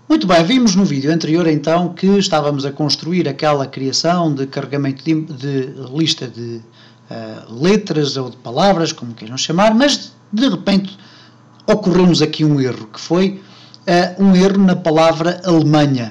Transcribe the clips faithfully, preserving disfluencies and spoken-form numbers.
Muito bem, vimos no vídeo anterior então que estávamos a construir aquela criação de carregamento de, de lista de uh, letras ou de palavras, como queiram chamar, mas de repente ocorreu-nos aqui um erro, que foi uh, um erro na palavra Alemanha.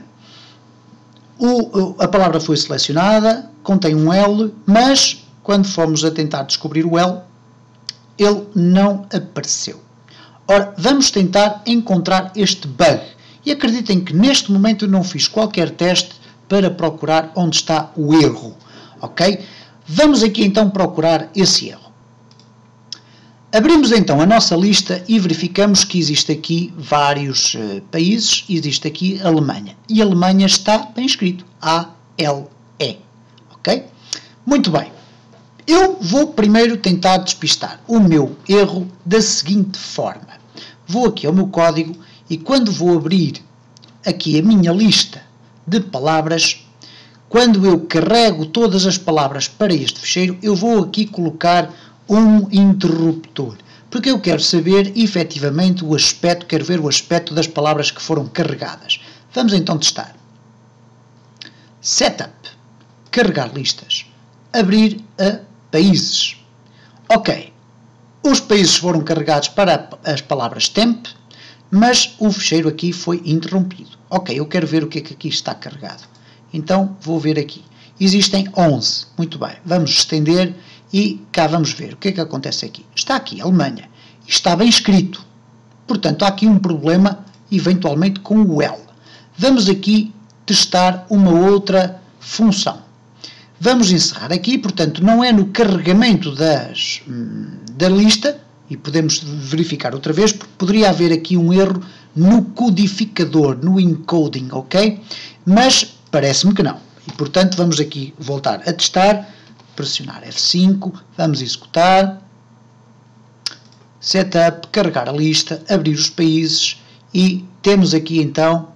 O, a palavra foi selecionada, contém um L, mas quando fomos a tentar descobrir o L, ele não apareceu. Ora, vamos tentar encontrar este bug. E acreditem que neste momento eu não fiz qualquer teste para procurar onde está o erro, ok? Vamos aqui então procurar esse erro. Abrimos então a nossa lista e verificamos que existe aqui vários uh, países, existe aqui a Alemanha. E a Alemanha está bem escrito, A L E, ok? Muito bem. Eu vou primeiro tentar despistar o meu erro da seguinte forma. Vou aqui ao meu código e quando vou abrir aqui a minha lista de palavras, quando eu carrego todas as palavras para este ficheiro, eu vou aqui colocar um interruptor, porque eu quero saber efetivamente o aspecto, quero ver o aspecto das palavras que foram carregadas. Vamos então testar. Setup, carregar listas, abrir a países. Ok, os países foram carregados para as palavras temp, mas o ficheiro aqui foi interrompido. Ok, eu quero ver o que é que aqui está carregado. Então, vou ver aqui. Existem onze. Muito bem, vamos estender e cá vamos ver o que é que acontece aqui. Está aqui, Alemanha. Está bem escrito. Portanto, há aqui um problema, eventualmente, com o L. Vamos aqui testar uma outra função. Vamos encerrar aqui, portanto, não é no carregamento das, da lista, e podemos verificar outra vez, porque poderia haver aqui um erro no codificador, no encoding, ok? Mas parece-me que não. E, portanto, vamos aqui voltar a testar, pressionar F cinco, vamos executar, setup, carregar a lista, abrir os países e temos aqui então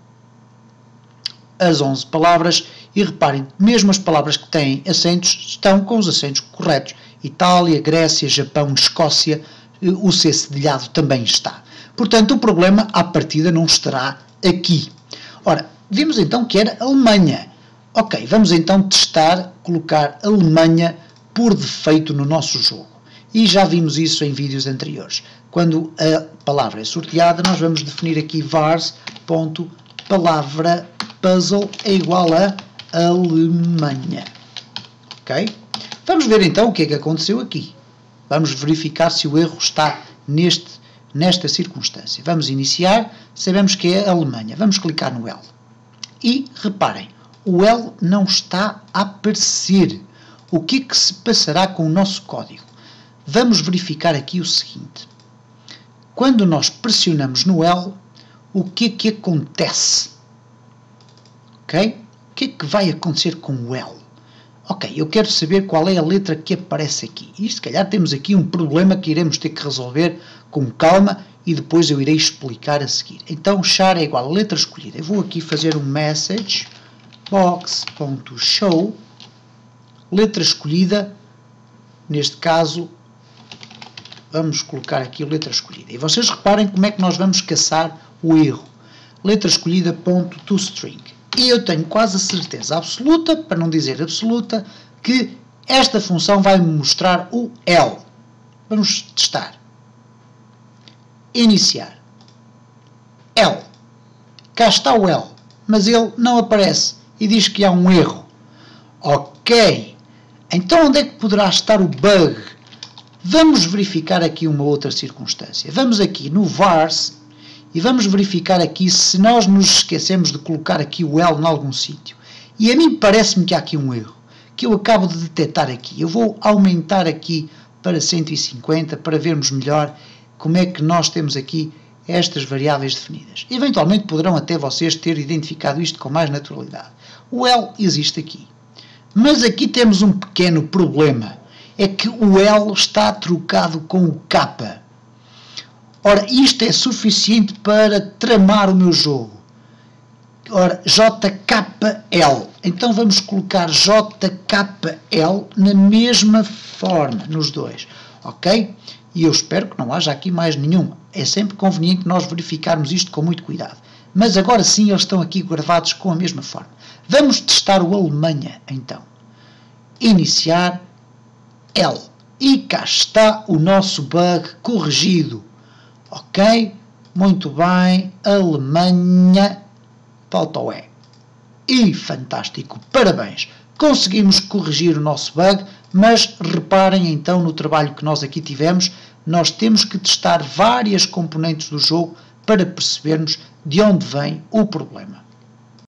as onze palavras e reparem, mesmo as palavras que têm acentos estão com os acentos corretos. Itália, Grécia, Japão, Escócia, o C cedilhado também está. Portanto, o problema à partida não estará aqui. Ora, vimos então que era Alemanha. Ok, vamos então testar, colocar Alemanha por defeito no nosso jogo. E já vimos isso em vídeos anteriores. Quando a palavra é sorteada, nós vamos definir aqui vars.palavra puzzle é igual a Alemanha. Ok? Vamos ver então o que é que aconteceu aqui. Vamos verificar se o erro está neste, nesta circunstância. Vamos iniciar, sabemos que é a Alemanha. Vamos clicar no L. E reparem, o L não está a aparecer. O que é que se passará com o nosso código? Vamos verificar aqui o seguinte. Quando nós pressionamos no L, o que é que acontece? Ok? O que é que vai acontecer com o L? Ok, eu quero saber qual é a letra que aparece aqui. E se calhar temos aqui um problema que iremos ter que resolver com calma e depois eu irei explicar a seguir. Então, char é igual a letra escolhida. Eu vou aqui fazer um message box.show letra escolhida. Neste caso, vamos colocar aqui a letra escolhida. E vocês reparem como é que nós vamos caçar o erro. Letra escolhida.toString. E eu tenho quase a certeza absoluta, para não dizer absoluta, que esta função vai me mostrar o L. Vamos testar. Iniciar. L. Cá está o L, mas ele não aparece e diz que há um erro. Ok. Então onde é que poderá estar o bug? Vamos verificar aqui uma outra circunstância. Vamos aqui no vars e vamos verificar aqui se nós nos esquecemos de colocar aqui o L em algum sítio. E a mim parece-me que há aqui um erro, que eu acabo de detectar aqui. Eu vou aumentar aqui para cento e cinquenta para vermos melhor como é que nós temos aqui estas variáveis definidas. Eventualmente poderão até vocês ter identificado isto com mais naturalidade. O L existe aqui. Mas aqui temos um pequeno problema. É que o L está trocado com o K. Ora, isto é suficiente para tramar o meu jogo. Ora, J K L. Então vamos colocar J K L na mesma forma, nos dois. Ok? E eu espero que não haja aqui mais nenhuma. É sempre conveniente nós verificarmos isto com muito cuidado. mas agora sim eles estão aqui gravados com a mesma forma. Vamos testar o Alemanha, então. Iniciar L. E cá está o nosso bug corrigido. Ok? Muito bem. Alemanha. Falta o E. E fantástico. Parabéns. Conseguimos corrigir o nosso bug, mas reparem então no trabalho que nós aqui tivemos. Nós temos que testar várias componentes do jogo para percebermos de onde vem o problema.